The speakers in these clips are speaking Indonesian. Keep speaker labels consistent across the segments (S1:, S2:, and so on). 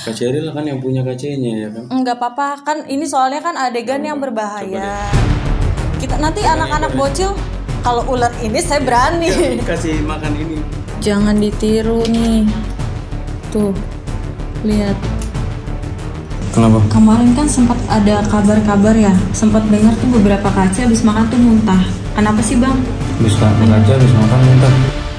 S1: Kak Cheryl kan yang punya KC-nya ya kan?
S2: Enggak apa-apa, kan ini soalnya kan adegan yang berbahaya. Kita nanti anak-anak bocil, kalau ular ini saya berani.
S1: Kasih makan ini.
S2: Jangan ditiru nih. Tuh, lihat.
S1: Kenapa?
S2: Kemarin kan sempat ada kabar-kabar ya, sempat dengar tuh beberapa kaca habis makan tuh muntah. Kenapa sih bang?
S1: Bisa kaca, bisa makan muntah.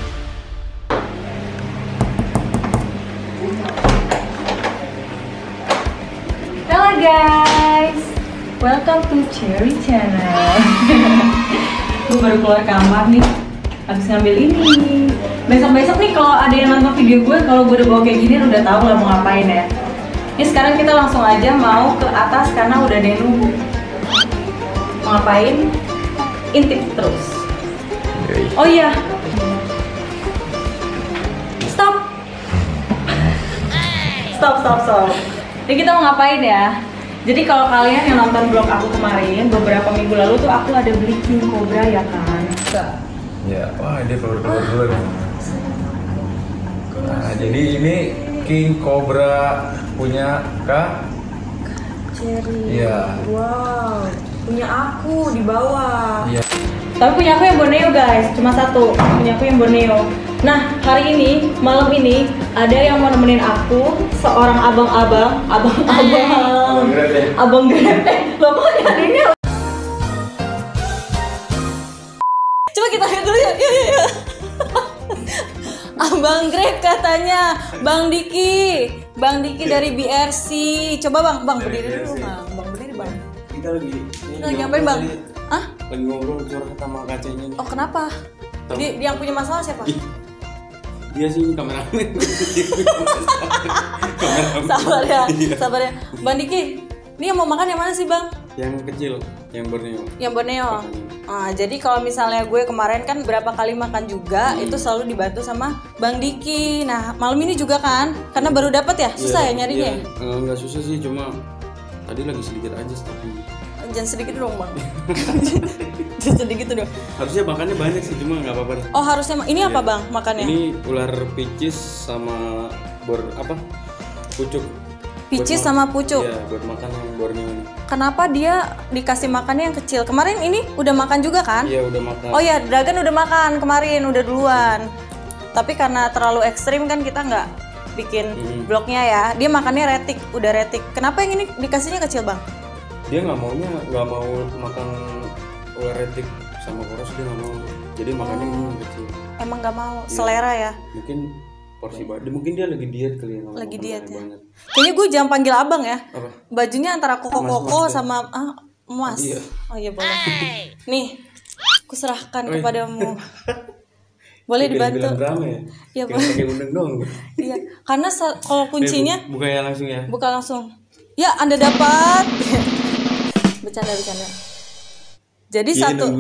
S2: Halo guys, welcome to Cherry Channel. Gue baru keluar kamar nih, habis ngambil ini. Besok-besok nih kalau ada yang nonton video gue, kalau gue udah bawa kayak gini udah tahu lah mau ngapain ya. Ini sekarang kita langsung aja mau ke atas karena udah ada yang nunggu. Mau ngapain? Intip terus. Oh iya. Stop. Stop. Jadi kita mau ngapain ya? Jadi kalau kalian yang nonton vlog aku kemarin beberapa minggu lalu tuh aku ada beli King Cobra ya kan?
S1: Ya, wah dia keluar dulu nih. Nah, jadi ini King Cobra punya Kak
S2: Cherry.
S1: Iya.
S2: Wow, punya aku di bawah.
S1: Iya.
S2: Tapi punya aku yang Borneo guys, cuma satu. Punya aku yang Borneo. Nah, hari ini, malam ini ada yang mau nemenin aku, seorang abang-abang. Abang Grete. Loh, kok nyarinya? Coba kita lihat dulu ya. Yuk. Abang Greg katanya, Bang Diki dari BRC. Coba bang berdiri dulu bang berdiri bang.
S1: Kita lagi
S2: Ngapain bang? Hah?
S1: Lagi ngobrol curhat sama KC-nya.
S2: Oh kenapa? Dia yang punya masalah siapa?
S1: Dia sih kameramen.
S2: Sabar ya. Bang Diki, ini yang mau makan yang mana sih bang?
S1: Yang kecil, yang Borneo.
S2: Yang Borneo. Jadi kalau misalnya gue kemarin kan berapa kali makan juga, itu selalu dibantu sama Bang Diki. Nah malam ini juga kan, karena baru dapat ya, susah ya nyarinya.
S1: Nggak susah sih, cuma tadi lagi sedikit aja tapi.
S2: Jangan sedikit dong bang. Jangan sedikit dong.
S1: Harusnya makannya banyak sih, cuma nggak apa-apa.
S2: Oh harusnya, ini apa bang makannya?
S1: Ini ular picis sama pucuk.
S2: Picis sama pucuk.
S1: Iya, buat makan yang Borneo ini.
S2: Kenapa dia dikasih makannya yang kecil? Kemarin ini udah makan juga kan?
S1: Iya, udah makan.
S2: Oh iya, Dragon udah makan kemarin, udah duluan. Tapi karena terlalu ekstrim kan kita nggak bikin vlognya ya. Dia makannya retik, udah retik. Kenapa yang ini dikasihnya kecil bang?
S1: Dia nggak mau makan ular retik sama koros, dia nggak mau. Jadi makannya yang kecil.
S2: Emang nggak mau, selera ya?
S1: Mungkin porsi banget. Mungkin dia lagi diet kali ya.
S2: Lagi diet ya. Kayaknya gue jangan panggil abang ya.
S1: Apa?
S2: Bajunya antara koko-koko sama emas.
S1: Iya.
S2: Oh iya boleh. Nih, aku serahkan kepadamu. Boleh dibantu.
S1: Drama ya?
S2: Iya boleh.
S1: Pakai undang dong.
S2: Iya, karena kalau kuncinya
S1: buka ya langsung ya.
S2: Buka langsung. Ya, Anda dapat. Bercanda. Jadi satu.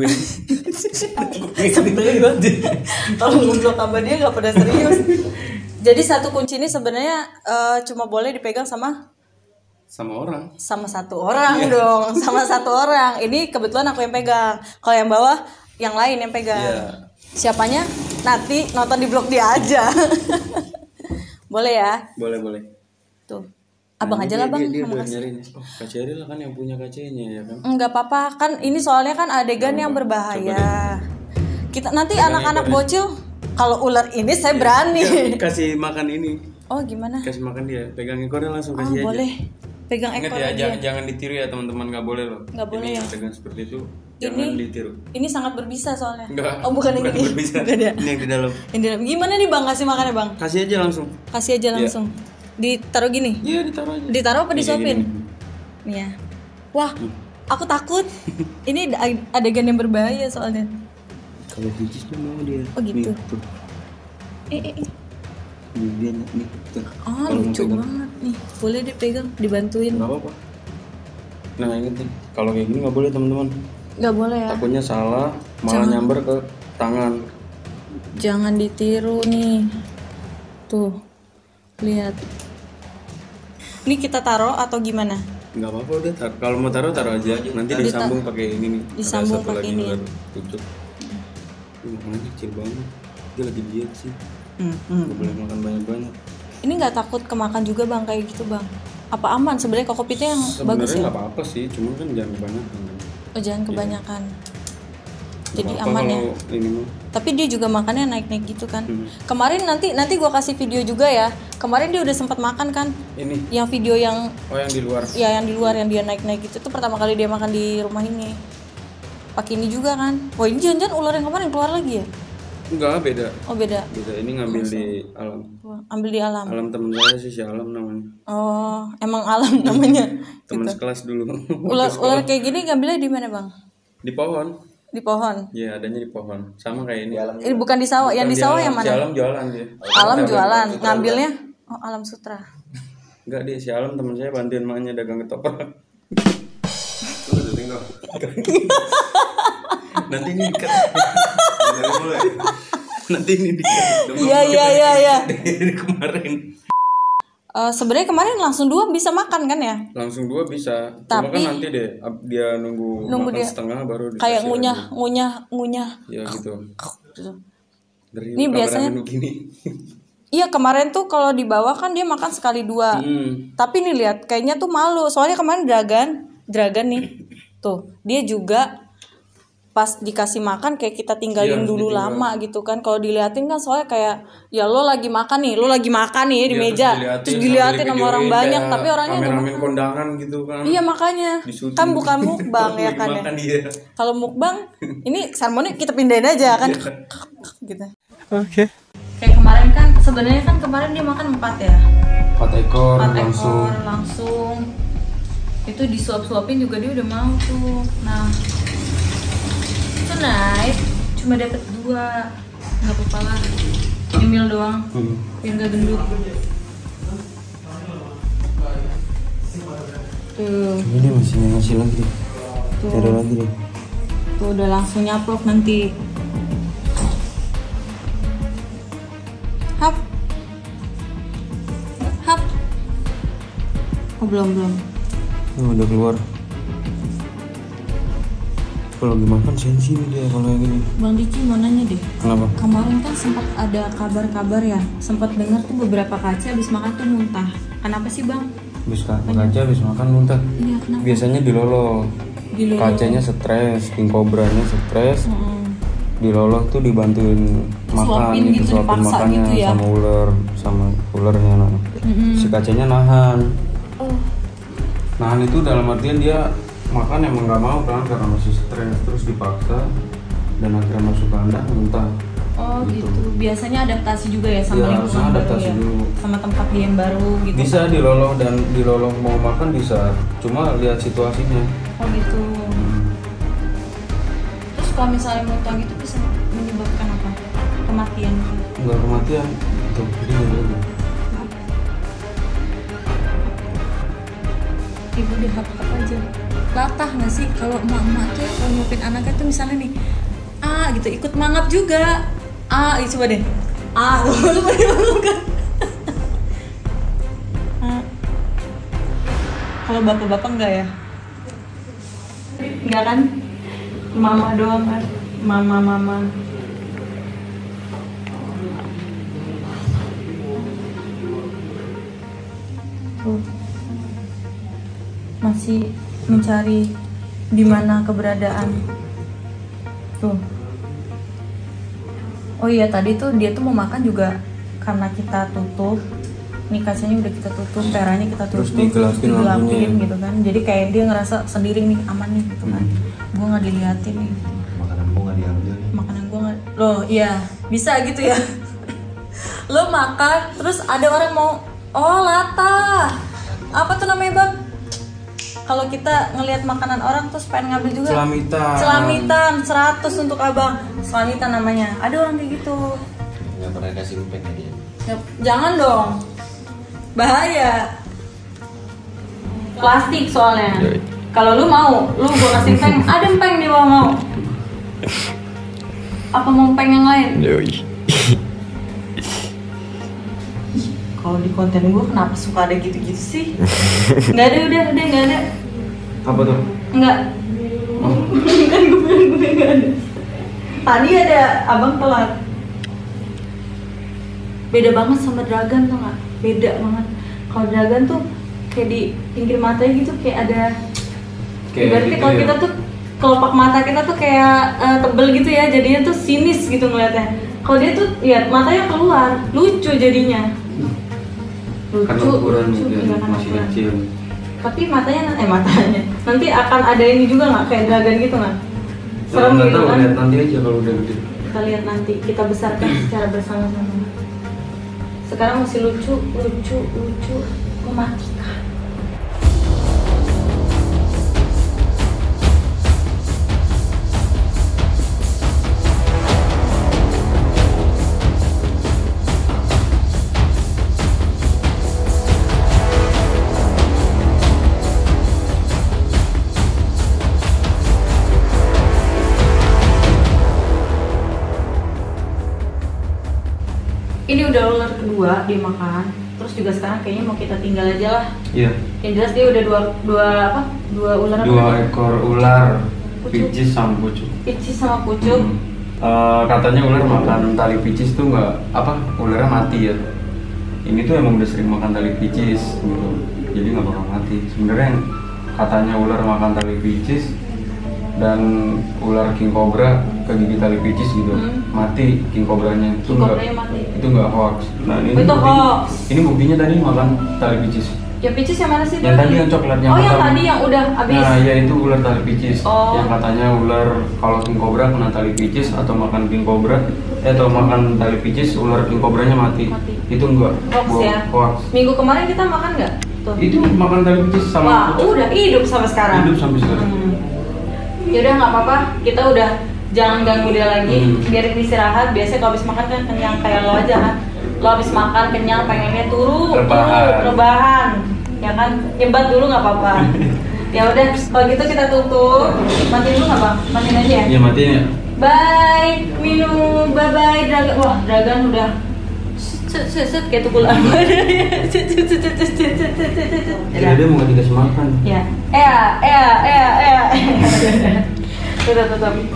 S2: Kalau ngobrol sama dia nggak pada serius. Jadi satu kunci ini sebenarnya cuma boleh dipegang sama
S1: orang.
S2: Sama satu orang dong, sama satu orang. Ini kebetulan aku yang pegang. Kalau yang bawah, yang lain yang pegang.
S1: Yeah.
S2: Siapanya? Nanti nonton di vlog dia aja. Boleh ya?
S1: Boleh.
S2: Tuh. Abang aja lah bang.
S1: Dia udah nyariin. Oh, Kak Cheryl kan yang punya KC-nya ya kan?
S2: Enggak apa-apa, kan ini soalnya kan adegan yang berbahaya. Kita nanti anak-anak bocil, kalau ular ini saya berani.
S1: Kasih makan ini.
S2: Oh gimana?
S1: Kasih makan dia, pegang ekornya langsung kasih aja.
S2: Boleh. Pegang
S1: Ingat
S2: ekornya
S1: ya,
S2: dia.
S1: jangan ditiru ya teman-teman, nggak boleh loh.
S2: Nggak boleh ya.
S1: Adegan seperti itu jangan ditiru.
S2: Ini sangat berbisa soalnya.
S1: Enggak.
S2: Oh bukan ini.
S1: Berbisa.
S2: Bukan ya.
S1: Ini yang di dalam.
S2: Yang di dalam. Gimana nih bang kasih makannya bang?
S1: Kasih aja langsung.
S2: Kasih aja langsung. Ditaruh gini?
S1: Iya ditaruh aja.
S2: Ditaruh apa disuapin?
S1: Gini.
S2: Nih ya. Wah, aku takut. Ini adegan yang berbahaya soalnya.
S1: Kalau picis tuh mau dia.
S2: Oh gitu.
S1: Nih, dia nih. Tuh.
S2: Oh lucu banget nih. Boleh dipegang, dibantuin.
S1: Nggak apa-apa. Nah inget nih, kalau kayak gini nggak boleh teman-teman.
S2: Nggak boleh ya.
S1: Takutnya salah, malah nyamber ke tangan.
S2: Jangan ditiru nih. Tuh, lihat. Ini kita taruh atau gimana?
S1: Nggak apa-apa udah. Kalau mau taruh aja. Nanti disambung pakai ini nih.
S2: Disambung pakai ini.
S1: Pucuk. Ini makannya kecil banget. Dia lagi diet sih. Nggak boleh makan banyak-banyak.
S2: Ini nggak takut kemakan juga bang kayak gitu bang? Apa aman sebenarnya kokopitnya yang bagus
S1: Sebenarnya
S2: ya?
S1: nggak apa-apa sih, cuman kan jangan kebanyakan.
S2: Oh, jangan kebanyakan. Jadi
S1: Nggak apa-apa
S2: aman ya.
S1: kalau ini mah.
S2: Tapi dia juga makannya naik-naik gitu kan. Kemarin nanti gua kasih video juga ya. Kemarin dia udah sempat makan kan?
S1: Ini,
S2: Yang video yang
S1: oh yang di luar.
S2: ya yang di luar yang dia naik-naik gitu. Itu pertama kali dia makan di rumah ini. Pakai ini juga kan. Wah, ini jangan-jangan ular yang kemarin keluar lagi ya?
S1: Enggak, beda.
S2: Oh, beda.
S1: Beda, ini ngambil di alam.
S2: Wah, ambil di alam.
S1: Alam temen saya sih, si Alam namanya.
S2: Oh, emang alam namanya.
S1: Temen sekelas dulu.
S2: Ular kayak gini ngambilnya di mana, Bang?
S1: Di pohon.
S2: Di pohon.
S1: Iya, adanya di pohon. Sama kayak ini.
S2: Ini bukan di sawah. Yang di sawah yang
S1: Si
S2: mana?
S1: Alam jualan dia.
S2: Alam jualan. Ngambilnya oh, Alam Sutra.
S1: Enggak, dia si Alam temen saya bantuin maknya dagang ketoprak. Nanti ini dikat. Nanti ini dikat.
S2: Iya.
S1: Dari kemarin.
S2: Sebenarnya kemarin langsung 2 bisa makan kan ya?
S1: Langsung 2 bisa. Cuma
S2: Tapi-
S1: kan nanti deh dia nunggu makan
S2: dia
S1: setengah baru dikasih
S2: Kayak
S1: lagi.
S2: ngunyah.
S1: Ya gitu.
S2: Gitu.
S1: Dari
S2: Ini biasanya-
S1: begini.
S2: Iya kemarin tuh kalau di bawah kan dia makan sekali 2. Tapi nih lihat kayaknya tuh malu. Soalnya kemarin dragon nih. Tuh, dia juga pas dikasih makan kayak kita tinggalin
S1: Iya,
S2: dulu
S1: ditinggal.
S2: lama gitu kan. Kalau diliatin kan soalnya kayak ya lo lagi makan nih di
S1: Iya,
S2: meja. Terus diliatin sama orang banyak tapi orangnya nggak
S1: kameramen
S2: makan.
S1: kondangan gitu kan.
S2: Iya makanya
S1: Disuruh.
S2: kan bukan mukbang ya
S1: Lagi
S2: kan ya.
S1: makan dia.
S2: Kalau mukbang ini sermonnya kita pindahin aja kan. Gitu.
S3: Oke.
S2: Kayak kemarin kan sebenarnya kan kemarin dia makan 4 ya.
S1: 4 ekor
S2: 4
S1: langsung.
S2: ekor langsung. Itu disuap-suapin juga dia udah mau tuh. Nah, tonight cuma dapat 2, nggak apa-apa lah. Nyemil doang, biar nggak gendut. Tuh,
S1: Ini masih ngasih lagi.
S2: Tuh.
S1: Ada lagi deh.
S2: tuh udah langsung nyaplok nanti. Hap, hap. Oh belum.
S1: Oh, udah keluar. Kalau lagi makan sensi nih dia kalau yang ini.
S2: Bang Diki mau nanya deh.
S1: Kenapa?
S2: Kemarin kan sempat ada kabar-kabar ya, sempat dengar tuh beberapa kaca habis makan tuh muntah. Kenapa sih bang?
S1: Habis kaca habis makan muntah.
S2: Iya kenapa?
S1: Biasanya diloloh.
S2: Diloloh.
S1: Kacanya stres, king cobranya stres. Diloloh tuh dibantuin makan
S2: Suapin gitu,
S1: suapin
S2: dipaksa
S1: makannya
S2: gitu ya?
S1: sama ulernya. Nah. Si kacanya nahan.
S2: Oh,
S1: Nahan itu dalam artian dia makan emang nggak mau kan karena masih stres, terus dipaksa dan akhirnya masuk kandang muntah.
S2: oh gitu. Biasanya adaptasi juga ya sama
S1: Iya,
S2: lingkungan
S1: harusnya
S2: baru
S1: adaptasi
S2: ya,
S1: dulu.
S2: sama tempat dia yang baru gitu.
S1: Bisa diloloh mau makan bisa, cuma lihat situasinya.
S2: Oh gitu. Terus kalau misalnya muntah gitu bisa menyebabkan apa? Kematian.
S1: Nggak kematian, tuh ini lagi.
S2: Ibu deh apa aja. Latah nggak sih kalau emak-emak tuh ya, kalau nyupin anaknya tuh misalnya nih gitu ikut mangap juga coba deh coba deh bukan. Kalau bapak-bapak enggak ya? Enggak kan? Mama doang kan? Mama. Tuh. Masih mencari di mana keberadaan. Tuh. Oh iya tadi tuh dia tuh mau makan juga karena kita tutup. Nih kacanya udah kita tutup, peranya kita tutup,
S1: Terus digelapin lampunya.
S2: gitu kan. Jadi kayak dia ngerasa sendiri nih aman nih gitu kan. Gua nggak diliatin nih.
S3: Makanan gua nggak diambil.
S2: Makanan gua nggak. Loh iya bisa gitu ya. Lo makan terus ada orang mau latah. Apa tuh namanya bang? Kalau kita ngelihat makanan orang terus pengen ngambil juga. Celamitan 100 untuk abang. Celamitan namanya. Ada orang kayak gitu.
S3: Nggak pernah kasih empeng ya dia.
S2: Jangan dong. Bahaya. Plastik soalnya. Kalau lu mau, lu gua kasih empeng, ada empeng di bawah mau. Apa mau empeng yang lain? Kalau di konten gue kenapa suka ada gitu-gitu sih? Nggak ada, udah nggak ada.
S1: Apa tuh?
S2: Nggak. Kan gue bilang gue nggak ada. Tadi ada abang telat. Beda banget sama dragon tuh nggak? beda banget. Kalau dragon tuh kayak di pinggir matanya gitu kayak ada ibaratnya
S1: gitu
S2: kalau
S1: ya.
S2: kita tuh kelopak mata kita tuh kayak tebel gitu ya, jadinya tuh sinis gitu ngeliatnya. Kalau dia tuh lihat matanya keluar, lucu jadinya.
S1: Karena ukuran
S2: lucu,
S1: mungkin
S2: iya, karena
S1: masih
S2: ukuran.
S1: kecil.
S2: Tapi matanya nanti akan ada ini juga nggak kayak dragon gitu nggak? Serem
S1: Nggak
S2: gitu
S1: tahu,
S2: kan?
S1: lihat nanti aja kalau udah gede.
S2: Kita lihat nanti, kita besarkan secara bersama-sama. Sekarang masih lucu, mematikan. Ini udah ular kedua dia makan, terus juga sekarang kayaknya mau kita tinggal aja lah.
S1: Iya.
S2: Yang jelas dia udah dua ular apa?
S1: 2 ekor ular,
S2: Pucuk.
S1: picis sama pucuk.
S2: Picis sama pucuk.
S1: Katanya ular makan tali picis tuh ularnya mati ya. Ini tuh emang udah sering makan tali picis gitu, jadi nggak bakal mati. Sebenarnya yang katanya ular makan tali picis dan ular king cobra kegigit tali picis gitu, mati king cobranya.
S2: King cobranya mati.
S1: Itu nggak hoax. Nah ini
S2: Itu hoax.
S1: Ini buktinya tadi makan tali picis.
S2: Ya picis yang mana sih?
S1: Yang tadi yang coklatnya.
S2: Oh yang tadi yang udah habis.
S1: Nah ya itu ular tali picis.
S2: Oh.
S1: Yang katanya ular kalau king cobra kena tali picis atau makan king cobra atau makan tali picis ular king cobranya mati.
S2: Mati.
S1: Itu enggak
S2: Hoax ya.
S1: Hoax.
S2: Minggu kemarin kita makan nggak? Tuh.
S1: Itu makan tali picis sama
S2: Wah,
S1: pucuk.
S2: udah hidup sampai sekarang.
S1: Hidup sampai sekarang.
S2: Yaudah nggak apa-apa, kita udah jangan ganggu dia lagi, biarin istirahat. Biasanya kalau habis makan kan kenyang kayak lo aja kan. Lo habis makan kenyang pengennya rebahan, ya kan? Nyebat dulu nggak apa-apa. Ya udah, kalau gitu kita tutup. Matiin dulu nggak bang? Matiin aja ya.
S1: Iya matiin ya.
S2: Bye, minum, bye bye dragon. Wah, dragon udah set kayak tukul apa.
S1: Kira dia mau dikasih makan.
S2: Ya, tutup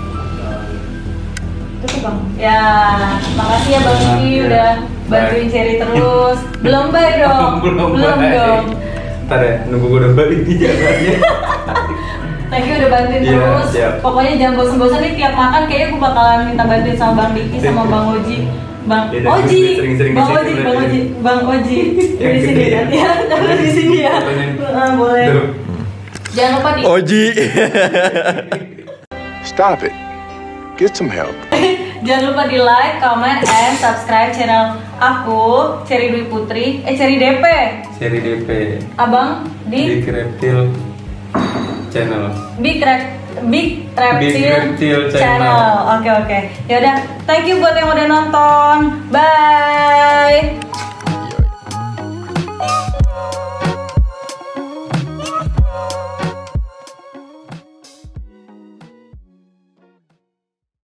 S2: bang. Ya, makasih ya bang Yuki udah bantuin Cherry terus. Belum bye dong. Belum dong.
S1: Ntar ya, nunggu gue udah balik di jalannya.
S2: Thank you udah bantuin
S1: Iya,
S2: terus.
S1: siap.
S2: Pokoknya jangan bosan-bosan nih tiap makan kayaknya aku bakalan minta bantuin sama Bang Diki sama Bang Oji. Bang
S1: Ya,
S2: Oji,
S1: sering-sering
S2: Bang
S1: di sini
S2: Oji,
S1: berarti.
S2: Bang Oji,
S1: Yang
S2: di sini
S1: gede.
S2: kan ya, jangan di sini ya. Boleh.
S1: Tuh.
S2: Jangan lupa di.
S3: Oji.
S4: Stop it. Get some help.
S2: Jangan lupa di like, comment, and subscribe channel aku, Cherry Dwi Putri, Cherry DP.
S1: Seri DP
S2: Abang di
S1: Big Reptile Channel.
S2: Big Reptile
S1: Reptile Channel.
S2: Channel. Oke. Yaudah, thank you buat yang udah nonton. Bye.